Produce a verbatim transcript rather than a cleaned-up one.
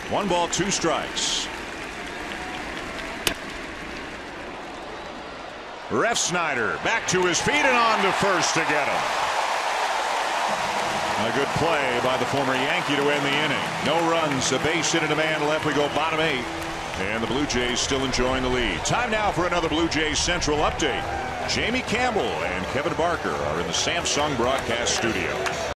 One ball, two strikes. Refsnyder back to his feet and on to first to get him. A good play by the former Yankee to end the inning. No runs, a base hit and a man left. We go bottom eight. And the Blue Jays still enjoying the lead. Time now for another Blue Jays Central update. Jamie Campbell and Kevin Barker are in the Samsung broadcast studio.